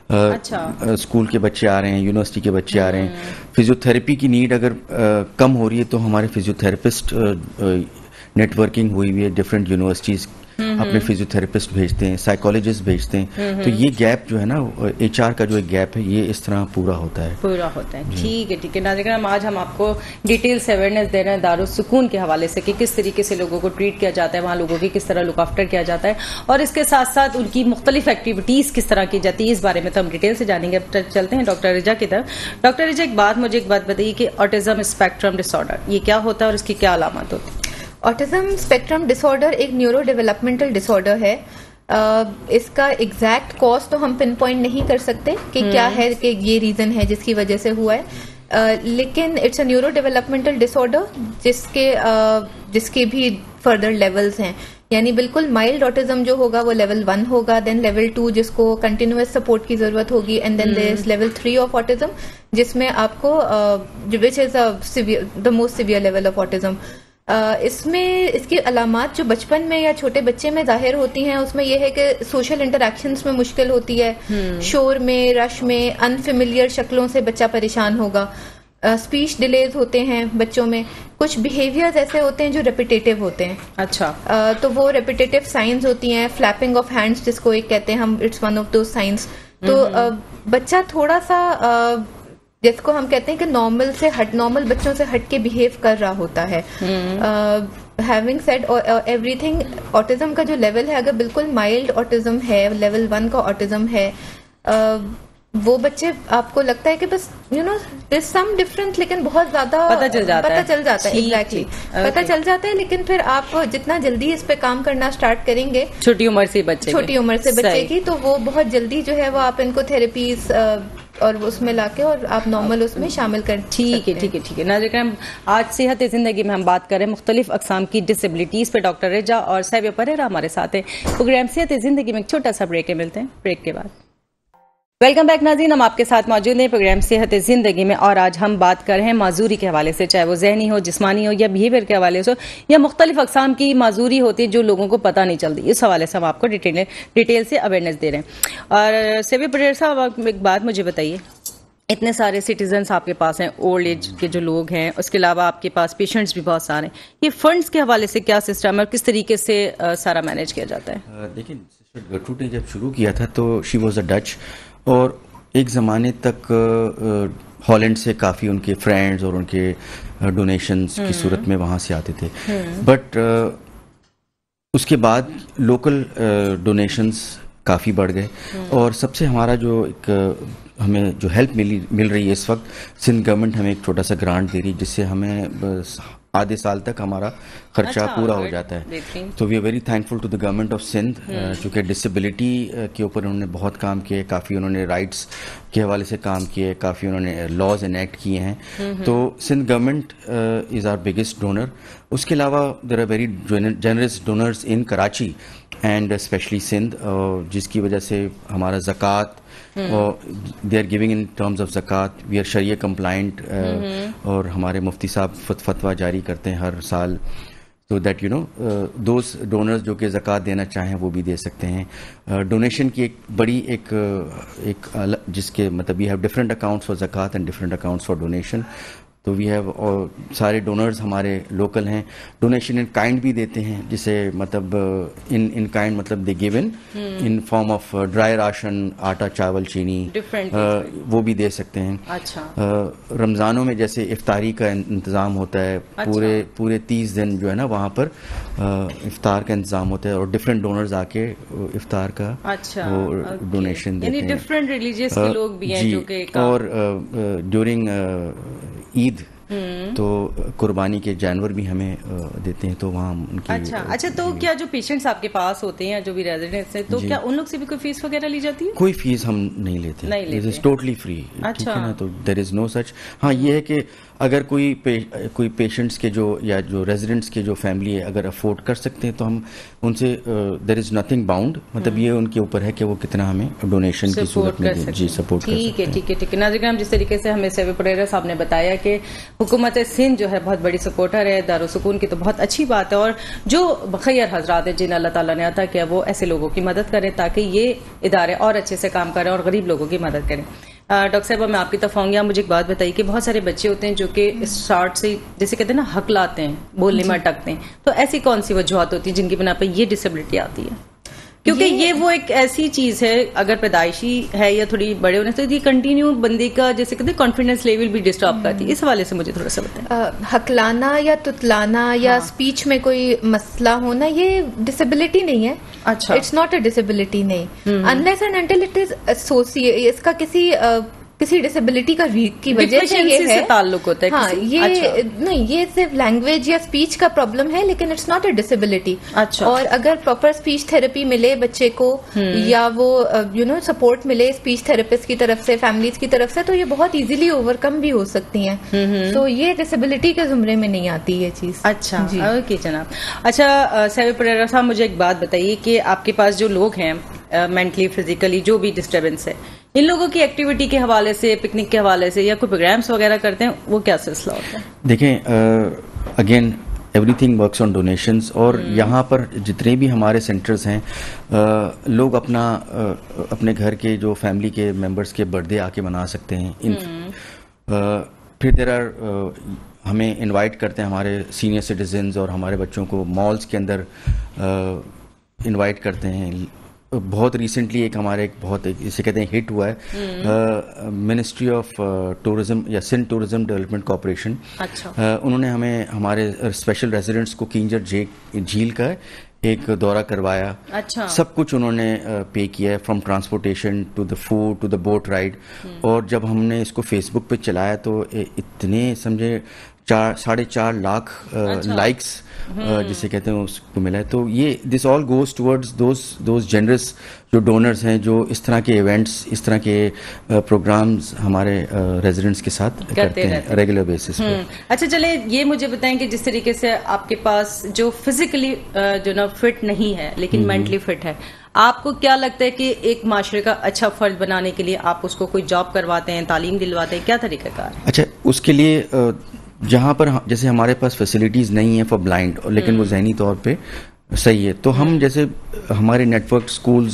अच्छा, स्कूल के बच्चे आ रहे हैं, यूनिवर्सिटी के बच्चे आ रहे हैं। फिजियोथेरेपी की नीड अगर आ, कम हो रही है तो हमारे फिजियोथेरेपिस्ट नेटवर्किंग हुई हुई है, डिफरेंट यूनिवर्सिटीज अपने फिजियोथेरेपिस्ट भेजते हैं, साइकोलॉजिस्ट भेजते हैं, तो ये गैप जो है ना एचआर का जो एक गैप है, ये इस तरह पूरा होता है पूरा होता है ठीक है, ठीक है। नाज़रीन, आज हम आपको डिटेल से अवेयरनेस दे रहे हैं दारुस सुकून के हवाले से कि किस तरीके से लोगों को ट्रीट किया जाता है, वहाँ लोगों की किस तरह लुक आफ्टर किया जाता है, और इसके साथ साथ उनकी मुख्तलिफ एक्टिविटीज किस तरह की जाती है, इस बारे में तो हम डिटेल से जानेंगे। अब चलते हैं डॉक्टर रिजा की तरफ। डॉक्टर रिजा, एक बात मुझे एक बात बताइए कि ऑटिज्म स्पेक्ट्रम डिसऑर्डर ये क्या होता है और इसकी क्या अलामत होती है? ऑटिज्म स्पेक्ट्रम डिसऑर्डर एक न्यूरो डेवलपमेंटल डिसऑर्डर है। uh, इसका एग्जैक्ट कॉज तो हम पिन पॉइंट नहीं कर सकते कि क्या है कि ये रीजन है जिसकी वजह से हुआ है, uh, लेकिन it's a neuro developmental disorder जिसके uh, जिसके भी फर्दर लेवल्स हैं। यानी बिल्कुल माइल्ड ऑटिज्म जो होगा वो लेवल वन होगा, देन लेवल टू जिसको कंटिन्यूअस सपोर्ट की जरूरत होगी, and then there is level three of autism जिसमें आपको which is the most severe level of autism. Uh, इसमें इसकी अलामात जो बचपन में या छोटे बच्चे में जाहिर होती हैं उसमें यह है कि सोशल इंटरेक्शंस में मुश्किल होती है, शोर में, रश में, अनफेमिलियर शक्लों से बच्चा परेशान होगा, स्पीच uh, डिलेज होते हैं बच्चों में, कुछ बिहेवियर्स ऐसे होते हैं जो रेपिटेटिव होते हैं। अच्छा, uh, तो वो रेपिटेटिव साइंस होती हैं, फ्लैपिंग ऑफ हैंड्स जिसको एक कहते हैं हम, it's one of those signs. तो uh, बच्चा थोड़ा सा uh, जिसको हम कहते हैं कि नॉर्मल से हट नॉर्मल बच्चों से हट के बिहेव कर रहा होता है। हैविंग सेड एवरीथिंग, ऑटिज्म का जो लेवल है, अगर बिल्कुल माइल्ड ऑटिज्म है, लेवल वन का ऑटिज्म है, uh, वो बच्चे आपको लगता है कि बस you know this some difference, लेकिन बहुत ज्यादा पता चल जाता पता है चल जाता है एग्जैक्टली पता चल जाता है। लेकिन फिर आप जितना जल्दी इस पे काम करना स्टार्ट करेंगे, छोटी उम्र से बच्चे छोटी उम्र से बच्चे की, तो वो बहुत जल्दी जो है वो आप इनको थेरेपीज और उसमें लाके और आप नॉर्मल उसमें शामिल कर। ठीक है, ठीक है, ठीक है। नाज़रीन, आज सेहत जिंदगी में हम बात कर रहे हैं मुख्तलिफ अकसाम की डिसेबिलिटीज पे। डॉक्टर रिजा और साहिबा परेरा हमारे साथ हैं। प्रोग्राम सेहत जिंदगी में एक छोटा सा ब्रेक मिलते हैं, ब्रेक के बाद वेलकम बैक नाज़रीन, हम आपके साथ मौजूद हैं प्रोग्राम सेहत जिंदगी में, और आज हम बात कर रहे हैं माजूरी के हवाले से, चाहे वो जहनी हो, जिस्मानी हो या बिहेवियर के हवाले से हो, या मुख्तलिफ अकसाम की माजूरी होती है जो लोगों को पता नहीं चलती। इस हवाले से हम आपको डिटेल डिटेल से अवेयरनेस दे रहे हैं। और सेवी पटेल साहब, आप एक बात मुझे बताइए इतने सारे सिटीजन्स आपके पास हैं, ओल्ड एज के जो लोग हैं, उसके अलावा आपके पास पेशेंट्स भी बहुत सारे हैं, ये फंड्स के हवाले से क्या सिस्टम है और किस तरीके से uh, सारा मैनेज किया जाता है? देखिए, सिस्टर गर्ट्रूड ने जब शुरू किया था तो शी वॉज अ डच, और एक ज़माने तक हॉलैंड से काफ़ी उनके फ्रेंड्स और उनके डोनेशंस की सूरत में वहाँ से आते थे, बट उसके बाद लोकल डोनेशंस काफ़ी बढ़ गए, और सबसे हमारा जो एक हमें जो हेल्प मिली मिल रही है इस वक्त, सिंध गवर्नमेंट हमें एक छोटा सा ग्रांट दे रही है जिससे हमें आधे साल तक हमारा खर्चा अच्छा, पूरा हो जाता है। तो we are very thankful to the government of Sindh, चूँकि डिसेबिलिटी के ऊपर उन्होंने बहुत काम किए, काफ़ी उन्होंने राइट्स के हवाले से काम किए, काफ़ी उन्होंने लॉज एनेक्ट किए हैं। तो Sindh government is our biggest donor. उसके अलावा there are very generous donors in Karachi and specially Sindh, जिसकी वजह से हमारा ज़कात और they are giving in terms of zakat, we are Sharia compliant, और हमारे मुफ्ती साहब फतवा जारी करते हैं हर साल, so that you know those donors जो कि ज़कात देना चाहें वो भी दे सकते हैं। डोनेशन uh, की एक बड़ी एक एक जिसके मतलब we have different accounts for zakat and different accounts for donation. तो वी हैव और सारे डोनर्स हमारे लोकल हैं, डोनेशन इन काइंड भी देते हैं, जिसे मतलब इन इन काइंड मतलब they give in in form of dry ration, आटा चावल चीनी, uh, वो भी दे सकते हैं। अच्छा। uh, रमज़ानों में जैसे इफ्तारी का इंतज़ाम होता है, अच्छा। पूरे पूरे तीस दिन जो है ना वहाँ पर uh, इफ्तार का इंतज़ाम होता है, और डिफरेंट डोनर्स आके इफ्तार का अच्छा, वो डोनेशन देते हैं। डिफरेंट रिलीजियस के लोग भी हैं जो कि और ड्यूरिंग ईद तो कुर्बानी के जानवर भी हमें देते हैं, तो वहाँ उनकी। अच्छा अच्छा। तो क्या जो पेशेंट्स आपके पास होते हैं, जो भी रेजिडेंट्स हैं, तो क्या उन लोग से भी कोई फीस वगैरह ली जाती है? कोई फीस हम नहीं लेते, नहीं लेते, टोटली फ्री। ठीक है ना, तो देयर इज नो सच। हाँ, ये है कि अगर कोई पे, कोई पेशेंट्स के जो या जो रेजिडेंट्स के जो फैमिली है अगर अफोर्ड कर सकते हैं तो हम उनसे देयर इज नथिंग बाउंड, मतलब ये उनके ऊपर है कि वो कितना हमें डोनेशन की सूरत में जी सपोर्ट कर सकते हैं। ठीक है ठीक है ठीक है। नाज़रीन, जिस तरीके से हमें सेवे परेरा साहब ने बताया कि हुकूमत सिंध जो है बहुत बड़ी सपोर्टर है दारुल सुकून की, तो बहुत अच्छी बात है, और जो बखैर हजरात हैं जिन्हें अल्लाह ताला ने अता किया वो ऐसे लोगों की मदद करें ताकि ये इदारे और अच्छे से काम करें और गरीब लोगों की मदद करें। डॉक्टर साहब, मैं आपकी तरफ आऊंगी। आप मुझे एक बात बताइए कि बहुत सारे बच्चे होते हैं जो कि स्टार्ट से जैसे कहते हैं ना हकलाते हैं, बोलने में अटकते हैं, तो ऐसी कौन सी वजूहत होती है जिनकी बिना पर ये डिसेबिलिटी आती है? क्योंकि ये, ये वो एक ऐसी चीज है, अगर पैदाइशी है या थोड़ी बड़े होने से, ये कंटिन्यू बंदे का जैसे कहते हैं कॉन्फिडेंस लेवल भी डिस्टर्ब करती है। इस हवाले से मुझे थोड़ा सा बताएं। हकलाना या तुतलाना या हाँ। स्पीच में कोई मसला होना, ये डिसेबिलिटी नहीं है। अच्छा, इट्स नॉट अ डिसेबिलिटी, नहीं, unless and until it is associate, इसका किसी uh, किसी डिसेबिलिटी का की वजह से ये है, ताल्लुक होता है। हाँ, ये अच्छा। नहीं, ये सिर्फ लैंग्वेज या स्पीच का प्रॉब्लम है, लेकिन इट्स नॉट अ डिसेबिलिटी। अच्छा। और अगर प्रॉपर स्पीच थेरेपी मिले बच्चे को, या वो यू नो सपोर्ट मिले स्पीच थेरेपिस्ट की तरफ से, फैमिलीज की तरफ से, तो ये बहुत इजीली ओवरकम भी हो सकती हैं। तो ये डिसेबिलिटी के जुमरे में नहीं आती ये चीज। अच्छा, ओके जनाब। अच्छा सेवे परेरा साहब, मुझे एक बात बताइए कि आपके पास जो लोग हैं मेंटली फिजिकली जो भी डिस्टर्बेंस है, इन लोगों की एक्टिविटी के हवाले से, पिकनिक के हवाले से या कोई प्रोग्राम्स वगैरह करते हैं, वो क्या सिलसिला होता है? देखें, again everything works on donations, और यहाँ पर जितने भी हमारे सेंटर्स हैं, uh, लोग अपना uh, अपने घर के जो फैमिली के मेंबर्स के बर्थडे आके मना सकते हैं। इन uh, फिर देर आर uh, हमें इनवाइट करते हैं हमारे सीनियर सिटीजन्स और हमारे बच्चों को मॉल्स के अंदर इनवाइट uh, करते हैं। बहुत रिसेंटली एक हमारे एक बहुत एक इसे कहते हैं हिट हुआ है, मिनिस्ट्री ऑफ टूरिज्म या सिंध टूरिज्म डेवलपमेंट कॉर्पोरेशन। अच्छा। uh, उन्होंने हमें हमारे स्पेशल रेजिडेंट्स को किंजर झील का एक दौरा करवाया। अच्छा। सब कुछ उन्होंने पे किया है, from transportation to the food to the boat ride. और जब हमने इसको फेसबुक पे चलाया तो इतने समझे चार साढ़े चार लाख लाइक्स जिसे कहते हैं उसको मिला है। तो ये this all goes towards those those generous जो डोनर्स हैं जो इस तरह के इवेंट्स, इस तरह के प्रोग्राम्स हमारे रेजिडेंट्स के साथ करते, करते हैं रेगुलर बेसिस पे। अच्छा, चले ये मुझे बताएं कि जिस तरीके से आपके पास जो फिजिकली जो ना फिट नहीं है लेकिन मेंटली फिट है, आपको क्या लगता है कि एक माशरे का अच्छा फर्द बनाने के लिए आप उसको कोई जॉब करवाते हैं, तालीम दिलवाते हैं, क्या तरीकाकार है? अच्छा, उसके लिए जहाँ पर जैसे हमारे पास फैसिलिटीज़ नहीं है फॉर ब्लाइंड, लेकिन वो जहनी तौर पे सही है, तो हम जैसे हमारे नेटवर्क स्कूल्स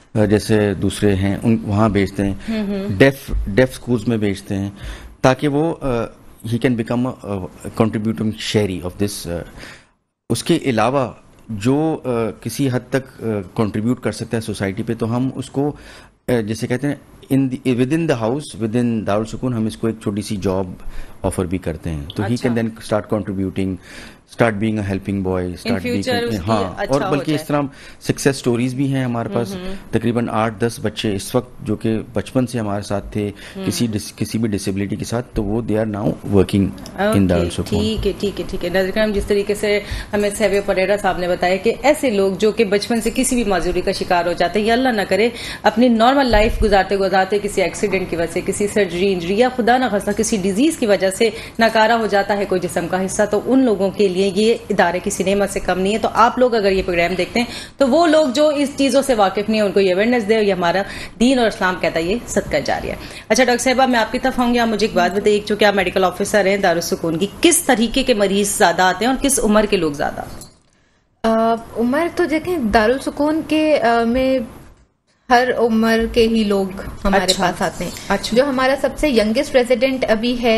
जैसे दूसरे हैं उन वहाँ भेजते हैं, डेफ डेफ स्कूल्स में भेजते हैं, ताकि वो he can become contributing share of this. उसके अलावा जो uh, किसी हद तक कंट्रीब्यूट uh, कर सकता है सोसाइटी पे, तो हम उसको uh, जैसे कहते हैं in within the house, within Darul Sukoon, हम इसको एक छोटी सी जॉब ऑफर भी करते हैं। तो he can then start contributing, start being a helping boy, start being, हाँ। अच्छा, और बल्कि इस तरह सक्सेस स्टोरीज भी हैं हमारे पास। तकरीबन आठ दस बच्चे इस वक्त जो कि बचपन से हमारे साथ थे किसी किसी भी डिसेबिलिटी के साथ, तो वो they are now working in Darul Sukoon. ठीक है ठीक है ठीक है नज़र करम, जिस तरीके से हमें सेवियर परेरा साहब ने बताया कि ऐसे लोग जो कि बचपन से किसी भी माजूरी का शिकार हो जाते हैं, या अल्लाह न करे अपनी नॉर्मल लाइफ गुजारते गुजारते किसी एक्सीडेंट की वजह से, किसी सर्जरी, इंजरी या खुदा न खास्ता किसी डिजीज की वजह से नाकारा हो जाता है कोई जिस्म का हिस्सा, तो उन लोगों के लिए ये इदारे किसी नेमत से कम नहीं है। तो आप लोग अगर ये प्रोग्राम देखते हैं, तो वो लोग जो इस चीजों से वाकिफ नहीं है, उनको ये अवेयरनेस दे, और ये हमारा दीन और इस्लाम कहता है ये सदका जारिया है। अच्छा डॉक्टर साहिबा, मैं आपकी तरफ आऊंगी, आप मुझे एक बात बताइए, जो कि आप मेडिकल ऑफिसर हैं दारुल सुकून की, किस तरीके के मरीज ज्यादा आते हैं और किस उम्र के लोग ज्यादा? उम्र तो देखें, दारुल सुकून के आ, में हर उम्र के ही लोग हमारे अच्छा, पास आते हैं। अच्छा। जो हमारा सबसे यंगेस्ट रेजिडेंट अभी है,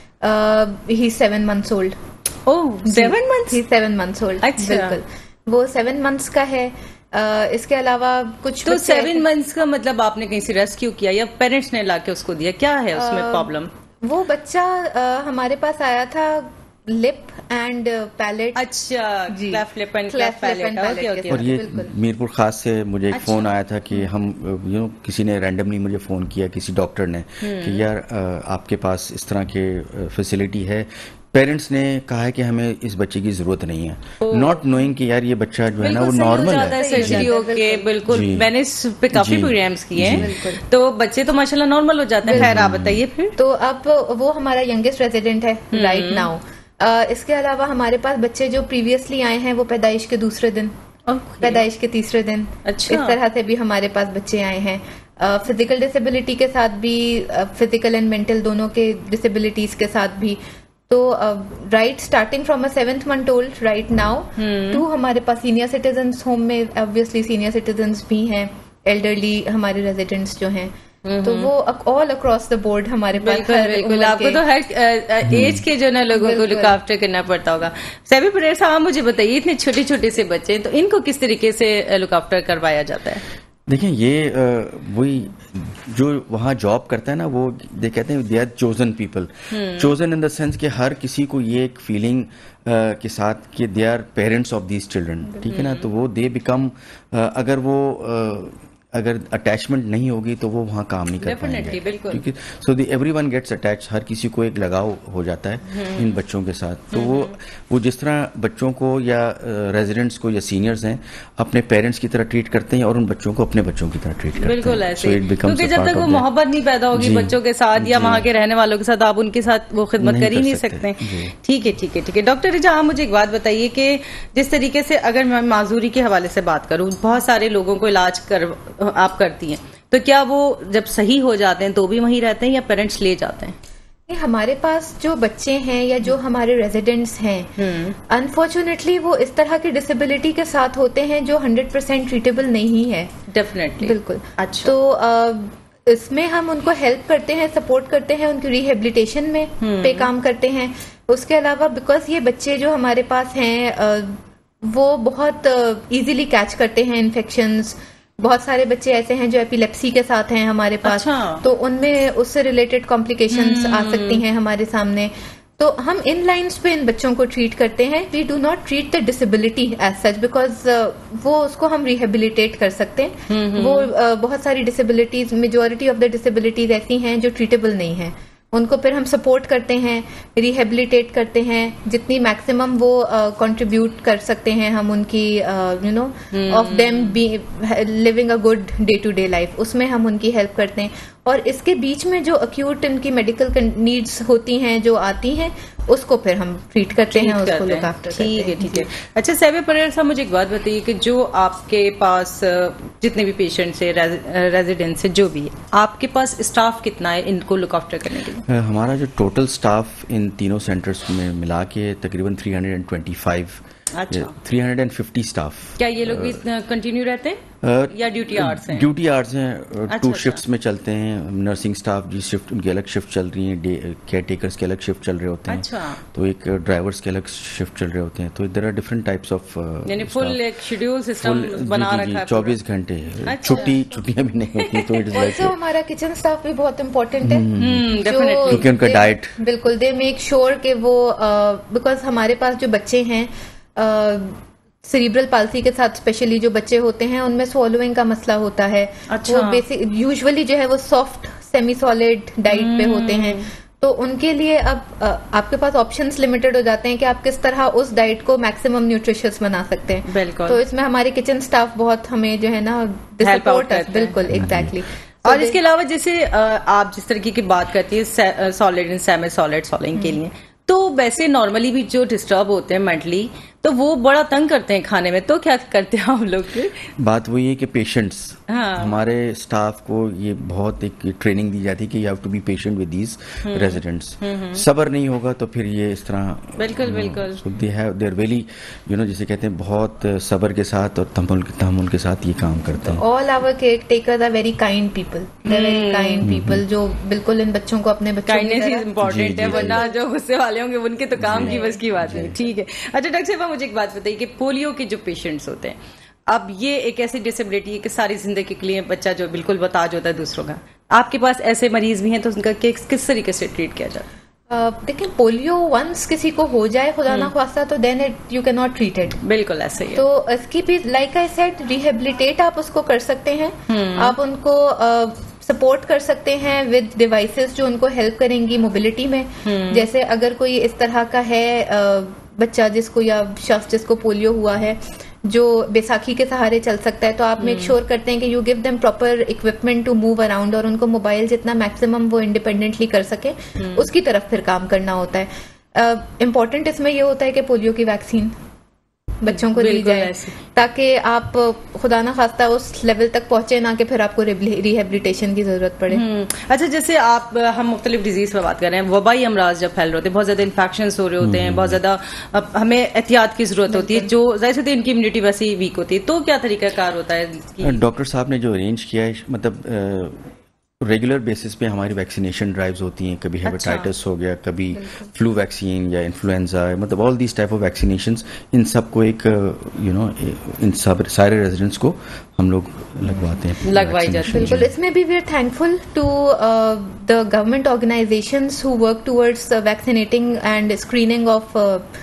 he seven months old. Oh, seven months? He seven months old. अच्छा। बिल्कुल, वो सेवन मंथ्स का है। Uh, इसके अलावा कुछ तो सेवन मंथ्स का मतलब आपने कहीं से रेस्क्यू किया या पेरेंट्स ने लाके उसको दिया, क्या है उसमें प्रॉब्लम? uh, वो बच्चा uh, हमारे पास आया था लिप एंड पैलेट। अच्छा, cleft lip and cleft palate. Okay okay. और ये मीरपुर खास से मुझे एक अच्छा। फोन आया था कि हम यू नो किसी ने रैंडमली मुझे फोन किया, किसी डॉक्टर ने, कि यार आपके पास इस तरह के फैसिलिटी है, पेरेंट्स ने कहा है कि हमें इस बच्चे की जरूरत नहीं है, नॉट नोइंग कि यार ये बच्चा जो है ना वो नॉर्मल है। सर्जरी होके बिल्कुल, मैंने इस पे काफी प्रोग्राम्स किए हैं, तो बच्चे तो माशाल्लाह नॉर्मल हो जाते हैं। खैर आप बताइए फिर। तो अब वो हमारा यंगेस्ट रेजिडेंट है राइट नाउ। इसके अलावा हमारे पास बच्चे जो प्रीवियसली आए हैं, वो पैदाइश के दूसरे दिन, पैदाइश के तीसरे दिन, अच्छा। इस तरह से भी हमारे पास बच्चे आए हैं। फिजिकल डिसेबिलिटी के साथ भी, फिजिकल एंड मेंटल दोनों के डिसेबिलिटीज के साथ भी। तो right starting from a seventh month old right now to हमारे पास सीनियर सिटीजन्स होम में ऑब्वियसली सीनियर सिटीजन्स भी हैं, एल्डरली हमारे रेजिडेंट्स जो हैं, तो वो ऑल अक्रॉस द बोर्ड हमारे पास। बिल्कुल बिल्कुल, आपको तो हर एज के जो ना लोगों को लुक आफ्टर करना पड़ता होगा। सेवियर परेरा साहब, मुझे बताइए, इतने छोटे छोटे से बच्चे हैं, तो इनको किस तरीके से लुक आफ्टर करवाया जाता है? देखिए, ये वही जो वहाँ जॉब करता है ना, वो दे कहते हैं they are chosen people, chosen in the sense कि हर किसी को ये एक फीलिंग uh, के साथ कि they are parents of these children, ठीक है ना, तो वो दे बिकम uh, अगर वो uh, अगर अटैचमेंट नहीं होगी तो वो वहाँ काम नहीं कर पाएंगे, क्योंकि so the everyone gets attach, हर किसी को एक लगाव हो जाता है इन बच्चों के साथ। तो वो वो जिस तरह बच्चों को या रेजिडेंट्स को या सीनियर्स हैं अपने पेरेंट्स की तरह ट्रीट करते हैं, और उन बच्चों को अपने बच्चों की तरह ट्रीट करते हैं। बिल्कुल ऐसे, क्योंकि जब तक वो मोहब्बत नहीं पैदा होगी बच्चों के साथ या वहाँ के रहने वालों के साथ, आप उनके साथ वो खिदमत कर ही नहीं सकते। ठीक है ठीक है ठीक है। डॉक्टर रिजा, आप मुझे एक बात बताइए कि जिस तरीके से अगर मैं माजूरी के हवाले से बात करूँ, बहुत सारे लोगों को इलाज कर आप करती हैं, तो क्या वो जब सही हो जाते हैं तो भी वहीं रहते हैं या पेरेंट्स ले जाते हैं? हमारे पास जो बच्चे हैं या जो हमारे रेजिडेंट्स हैं, अनफॉर्चुनेटली वो इस तरह की डिसेबिलिटी के साथ होते हैं जो हंड्रेड परसेंट ट्रीटेबल नहीं है। डेफिनेटली, बिल्कुल। अच्छा। तो आ, इसमें हम उनको हेल्प करते हैं, सपोर्ट करते हैं, उनकी रिहेबिलिटेशन में पे काम करते हैं। उसके अलावा बिकॉज ये बच्चे जो हमारे पास हैं आ, वो बहुत इजीली कैच करते हैं इन्फेक्शंस। बहुत सारे बच्चे ऐसे हैं जो एपिलेप्सी के साथ हैं हमारे पास। अच्छा। तो उनमें उससे रिलेटेड कॉम्प्लिकेशंस आ सकती हैं हमारे सामने। तो हम इन लाइंस पे इन बच्चों को ट्रीट करते हैं। We do not treat the disability as such, because वो उसको हम रिहेबिलिटेट कर सकते हैं। वो uh, बहुत सारी disabilities, majority of the disabilities ऐसी हैं जो ट्रीटेबल नहीं है, उनको फिर हम सपोर्ट करते हैं, रिहेबिलिटेट करते हैं, जितनी मैक्सिमम वो कंट्रीब्यूट uh, कर सकते हैं हम उनकी you know of them be living a good day to day life, उसमें हम उनकी हेल्प करते हैं। और इसके बीच में जो अक्यूट इनकी मेडिकल नीड्स होती हैं जो आती हैं, उसको फिर हम ट्रीट करते हैं, उसको लुक आफ्टर करते हैं। ठीक है ठीक है। अच्छा सेवियर परेरा साहब, मुझे एक बात बताइए कि जो आपके पास जितने भी पेशेंट्स है, रेजिडेंट्स है, जो भी है, आपके पास स्टाफ कितना है इनको लुक आफ्टर करने के लिए? हमारा जो टोटल स्टाफ इन तीनों सेंटर्स में मिला के तकरीबन थ्री हंड्रेड ट्वेंटी फाइव अच्छा, three hundred and fifty staff. क्या ये लोग भी कंटिन्यू रहते हैं Uh, या ड्यूटी आवर्स हैं? ड्यूटी आवर्स हैं, अच्छा, टू अच्छा। शिफ्ट्स में चलते हैं। नर्सिंग स्टाफ जी शिफ्ट उनकी अलग शिफ्ट चल रही है, केयर टेकर्स के अलग शिफ्ट चल रहे होते हैं। अच्छा, तो एक ड्राइवर्स के अलग शिफ्ट चल रहे होते हैं। तो there are different types of, यानी फुल एक शेड्यूल सिस्टम बना रखा है चौबीस घंटे। अच्छा। छुट्टी छुट्टियां भी नहीं होती। तो इट इज लाइक हमारा किचन स्टाफ भी बहुत इम्पोर्टेंट है, definitely। क्योंकि उनका डाइट, बिल्कुल दे मेक श्योर कि वो, बिकॉज हमारे पास जो बच्चे हैं सेरिब्रल पाल्सी के साथ, स्पेशली जो बच्चे होते हैं उनमें स्वॉलोइंग का मसला होता है। अच्छा। वो बेसिक यूजुअली जो है वो सॉफ्ट सेमी सॉलिड डाइट पे होते हैं, तो उनके लिए अब अ, आपके पास ऑप्शंस लिमिटेड हो जाते हैं कि आप किस तरह उस डाइट को मैक्सिमम न्यूट्रिशियस बना सकते हैं। बिल्कुल। तो इसमें हमारे किचन स्टाफ बहुत हमें जो है ना Help out सपोर्ट है। करते हैं। बिल्कुल, एग्जैक्टली। और इसके अलावा जैसे अ, आप जिस तरीके की बात करती है solid and semi solid soiling के लिए, तो वैसे नॉर्मली भी जो डिस्टर्ब होते हैं मेंटली, तो वो बड़ा तंग करते हैं खाने में, तो क्या करते हैं हम लोग? बात वही है कि पेशेंट्स, हाँ। हमारे स्टाफ को ये बहुत एक ट्रेनिंग दी जाती है कि you have to be patient with these residents. सब्र नहीं होगा तो फिर ये इस तरह, बिल्कुल बिल्कुल, they have they are really, you know, जिसे कहते हैं बहुत सब्र के साथ और तहम्मुल तहम्मुल के साथ ये काम करते हैं। All our caretakers are very kind people, they are very kind people, जो बिल्कुल इन बच्चों को अपने बच्चों की काइंडनेस तरह। इज इम्पोर्टेंट जी, है, जी, वरना जी। जो गुस्से वाले होंगे उनके तो काम की बस की बात नहीं। ठीक है। अच्छा डॉक्टर साहब, मुझे एक बात बताइए कि पोलियो के जो पेशेंट्स होते हैं, अब ये एक ऐसी डिसेबिलिटी है कि सारी जिंदगी के लिए बच्चा जो बिल्कुल बताज होता है दूसरों का, आपके पास ऐसे मरीज भी हैं, तो उनका किस किस तरीके से ट्रीट किया जाता है? देखिए, पोलियो वंस किसी को हो जाए खुदा ना ख्वास्ता, तो then it you can not treat it. बिल्कुल ऐसे ही है। तो इसकी भी लाइक आई सेड, रिहेबिलिटेट आप उसको कर सकते हैं, आप उनको सपोर्ट कर सकते हैं विद डिवाइसेस जो उनको हेल्प करेंगी मोबिलिटी में। जैसे अगर कोई इस तरह का है बच्चा जिसको या शख्स जिसको पोलियो हुआ है, जो बैसाखी के सहारे चल सकता है, तो आप मेक श्योर करते हैं कि you give them proper equipment to move around, और उनको मोबाइल जितना मैक्सिमम वो इंडिपेंडेंटली कर सके उसकी तरफ फिर काम करना होता है। इम्पोर्टेंट uh, इसमें ये होता है कि पोलियो की वैक्सीन बच्चों को दी जाए, ताकि आप खुदा ना खास्ता उस लेवल तक पहुंचे ना कि फिर आपको रिहेबिलिटेशन की जरूरत पड़े। अच्छा, जैसे आप हम मुख्तलिफ डिजीज पर बात कर रहे हैं, वबाई अमराज जब फैल रहे होते हैं, बहुत ज्यादा इन्फेक्शन हो रहे होते हैं, बहुत ज्यादा हमें एहतियात की जरूरत होती है, जो जाहिर सी इनकी इम्यूनिटी वैसे ही वीक होती है, तो क्या तरीकाकार होता है? डॉक्टर साहब ने जो अरेंज किया है, मतलब रेगुलर बेसिस पे हमारी वैक्सीनेशन ड्राइव्स होती हैं, कभी हेपेटाइटिस हो गया, कभी फ्लू वैक्सीन या इन्फ्लुएंजा, मतलब all these type of vaccinations, इन सब को एक यू नो इन सब सारे रेजिडेंट्स को हम लोग लगवाते हैं, लगवाई जाती है। बिल्कुल, इसमें भी we are thankful to the government organisations who work towards vaccinating and screening of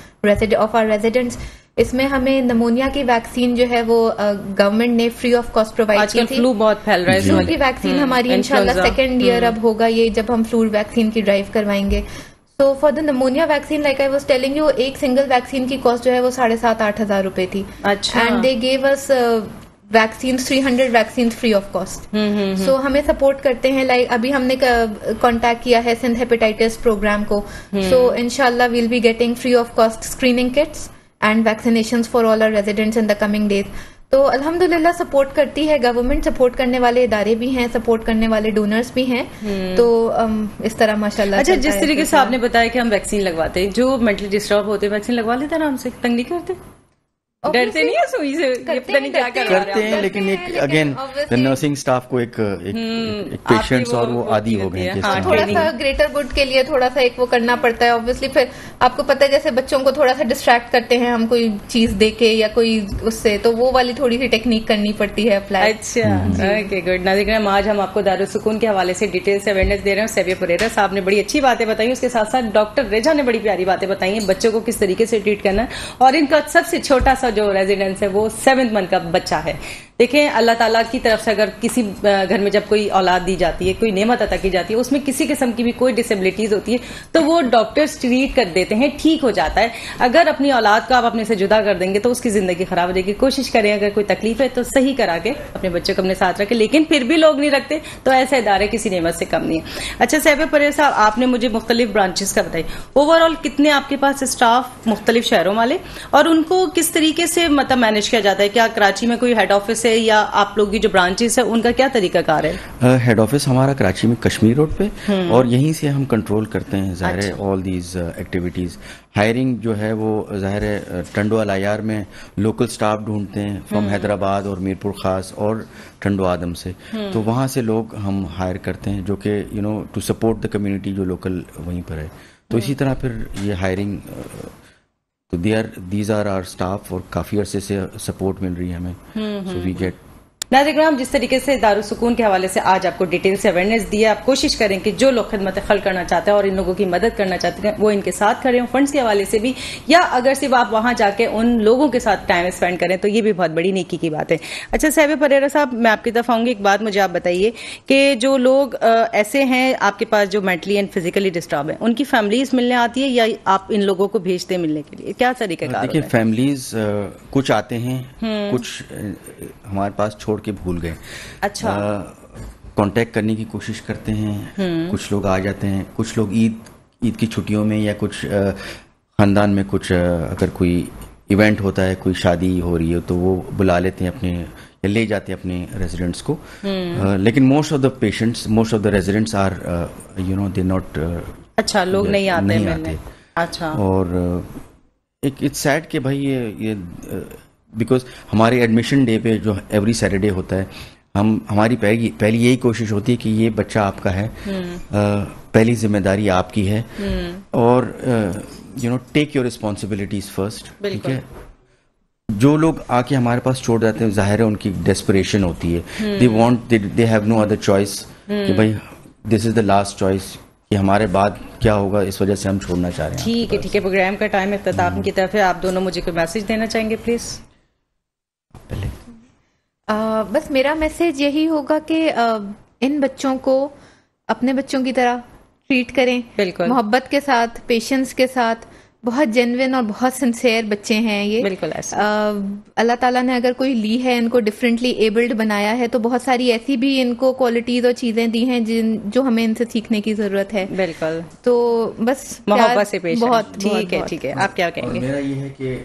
of our residents. इसमें हमें नमोनिया की वैक्सीन जो है वो गवर्नमेंट uh, ने फ्री ऑफ कॉस्ट प्रोवाइड की थी। फ्लू बहुत फैल रहा है, फ्लू की वैक्सीन हमारी इंशाल्लाह सेकेंड ईयर अब होगा ये, जब हम फ्लू वैक्सीन की ड्राइव करवाएंगे। So for the pneumonia vaccine, like I was telling you, एक सिंगल वैक्सीन की कॉस्ट जो है वो साढ़े सात आठ हजार रुपए थी। अच्छा। And they gave us vaccine three hundred vaccine free of cost. So हमें सपोर्ट करते हैं, लाइक like, अभी हमने कांटेक्ट किया है सिंध हेपेटाइटिस प्रोग्राम को, सो इंशाल्लाह we'll be getting free of cost screening kits and vaccinations for all our residents in the coming days. तो अल्हम्दुलिल्लाह सपोर्ट करती है गवर्नमेंट, सपोर्ट करने वाले इदारे भी हैं, सपोर्ट करने वाले डोनर्स भी हैं, तो um, इस तरह माशाल्लाह। अच्छा, जिस तरीके से आपने बताया कि हम वैक्सीन लगवाते हैं, जो मेंटली डिस्टर्ब होते हैं वैक्सीन लगवा लेते हैं आराम से, तंग नहीं करते, डरते नहीं है सुई से? पता नहीं क्या कर करते हैं, लेकिन एक अगेन नर्सिंग स्टाफ को एक एक पेशेंट्स और वो आदी हो गए, थोड़ा सा ग्रेटर गुड के लिए थोड़ा सा एक वो करना पड़ता है ऑब्वियसली। फिर आपको पता है जैसे बच्चों को थोड़ा सा डिस्ट्रैक्ट करते हैं हम कोई चीज देके या कोई उससे, तो वो वाली थोड़ी सी टेक्निक करनी पड़ती है अप्लाई। अच्छा, ओके, गुड। नाज़रीन, आज हम आपको दारुल सुकून के हवाले से डिटेल से अवेयरनेस दे रहे हैं। सेवियर परेरा साहब ने बड़ी अच्छी बातें बताई, उसके साथ साथ डॉक्टर रेजा ने बड़ी प्यारी बातें बताई हैं, बच्चों को किस तरीके से ट्रीट करना है, और इनका सबसे छोटा सा जो रेजिडेंस है वो सेवेंथ मंथ का बच्चा है। देखें, अल्लाह ताला की तरफ से अगर किसी घर में जब कोई औलाद दी जाती है, कोई नेमत अता की जाती है, उसमें किसी किस्म की भी कोई डिसेबिलिटीज होती है, तो वो डॉक्टर्स ट्रीट कर देते हैं, ठीक हो जाता है। अगर अपनी औलाद को आप अपने से जुदा कर देंगे तो उसकी जिंदगी खराब हो जाएगी। कोशिश करें, अगर कोई तकलीफ है तो सही करा के अपने बच्चों को अपने साथ रखें, लेकिन फिर भी लोग नहीं रखते, तो ऐसे इदारे किसी नेमत से कम नहीं है। अच्छा साहिब परेर साहब, आपने मुझे मुख्तलिफ ब्रांचेस का बताई, ओवरऑल कितने आपके पास स्टाफ मुख्तलिफ शहरों वाले, और उनको किस तरीके से मतलब मैनेज किया जाता है? क्या कराची में कोई हेड ऑफिस ऑफिस है या आप लोग की जो ब्रांचेस है उनका क्या तरीकाकार है? हेड ऑफिस हमारा कराची में कश्मीर रोड पे, और यहीं से हम कंट्रोल करते हैं ज़ाहिर है ऑल दीज एक्टिविटीज़। हायरिंग जो है वो ज़ाहिर है टंडो अलायार में लोकल स्टाफ ढूंढते हैं फ्रॉम हैदराबाद और मीरपुर खास और टंडो आदम से, तो वहाँ से लोग हम हायर करते हैं जो कि you know to support the community जो लोकल वहीं पर है। तो इसी तरह फिर ये हायरिंग, तो they are these are our staff, और काफ़ी अरसे से सपोर्ट मिल रही है हमें, सो वी गेट। नाज़रीन, जिस तरीके से दारुस्सूकून के हवाले से आज आपको डिटेल से अवेयरनेस दी है, आप कोशिश करें कि जो लोग खिदमत खल करना चाहते हैं और इन लोगों की मदद करना चाहते हैं वो इनके साथ खड़े हों, फंड्स के हवाले से भी, या अगर सिर्फ आप वहां जाके उन लोगों के साथ टाइम स्पेंड करें तो ये भी बहुत बड़ी नेकी की बात है। अच्छा साहिब परेरा साहब, मैं आपकी तरफ आऊंगी, एक बात मुझे आप बताइए कि जो लोग ऐसे हैं आपके पास जो मेंटली एंड फिजिकली डिस्टर्ब है, उनकी फैमिलीज मिलने आती है या आप इन लोगों को भेजते मिलने के लिए, क्या तरीका? देखिए फैमिलीज कुछ आते हैं, कुछ हमारे पास छोड़ के भूल गए। अच्छा, कांटेक्ट करने की कोशिश करते हैं, कुछ लोग आ जाते हैं, कुछ लोग ईद ईद की छुट्टियों में या कुछ खानदान में कुछ अगर कोई इवेंट होता है, कोई शादी हो रही है तो वो बुला लेते हैं अपने या ले जाते हैं अपने रेजिडेंट्स को। uh, लेकिन most of the patients, most of the residents are you know they not, अच्छा लोग नहीं आते नहीं मिलने। आते। अच्छा, और uh, एक इट्स सैड कि भाई ये ये बिकॉज uh, हमारे एडमिशन डे पे जो एवरी सैटरडे होता है, हम हमारी पहली पहली यही कोशिश होती है कि ये बच्चा आपका है, uh, पहली जिम्मेदारी आपकी है, और you know take your responsibilities first. ठीक है, जो लोग आके हमारे पास छोड़ जाते हैं जाहिर है उनकी डेस्परेशन होती है, they want they have no other choice कि भाई this is the last choice, कि हमारे बाद क्या होगा, इस वजह से हम छोड़ना चाह रहे हैं। ठीक है, ठीक है, प्रोग्राम का टाइम इख्तिताम की तरफ है, आप दोनों मुझे कोई मैसेज देना चाहेंगे प्लीज? पहले आ, बस मेरा मैसेज यही होगा कि आ, इन बच्चों को अपने बच्चों की तरह ट्रीट करें, बिल्कुल मोहब्बत के साथ, पेशेंस के साथ। बहुत जेन्युइन और बहुत सिंसियर बच्चे हैं ये, बिल्कुल ऐसा। अल्लाह ताला ने अगर कोई ली है, इनको डिफरेंटली एबल्ड बनाया है, तो बहुत सारी ऐसी भी इनको क्वालिटीज और चीजें दी हैं जिन जो हमें इनसे सीखने की जरूरत है। बिल्कुल, तो बस मोहब्बत से पेश बहुत ठीक है, ठीक है। आप क्या कहेंगे? मेरा ये है कि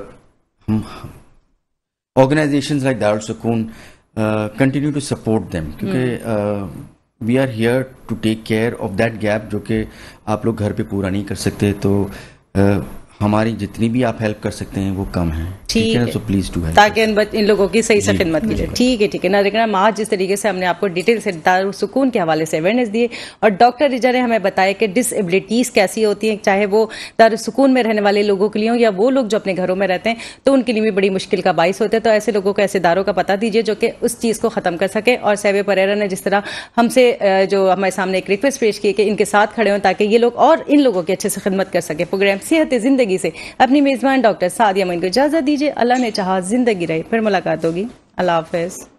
हम organisations like Darul Sukoon continue to support them, क्योंकि we are here to take care of that gap जो कि आप लोग घर पे पूरा नहीं कर सकते, तो uh, हमारी जितनी भी आप हेल्प कर सकते हैं वो कम है। ठीक है, तो प्लीज डू हेल्प, ताकि इन, इन लोगों की सही से खिदमत की जाए। ठीक है, ठीक है। नाज़रीन, आज जिस तरीके से हमने आपको डिटेल से दारुस्सूकून के हवाले से अवेयरनेस दिए और डॉक्टर रिजा ने हमें बताया कि डिसेबिलिटीज कैसी होती हैं, चाहे वो दारुस्सूकून में रहने वाले लोगों के लिए हो या वो लोग जो अपने घरों में रहते हैं, तो उनके लिए भी बड़ी मुश्किल का बाइस होता है। तो ऐसे लोगों को ऐसे दारों का पता दीजिए जो कि उस चीज़ को ख़त्म कर सके। और साहिब परेरा ने जिस तरह हमसे जो हमारे सामने एक रिक्वेस्ट पेश की कि इनके साथ खड़े हों ताकि ये लोग और इन लोगों की अच्छे से खिदमत कर सके। प्रोग्राम सेहत जिंदगी से अपनी मेजबान डॉक्टर सादिया मोइन को इजाजत दीजिए। अल्लाह ने चाहा जिंदगी रहे, फिर मुलाकात होगी। अल्लाह हाफिज।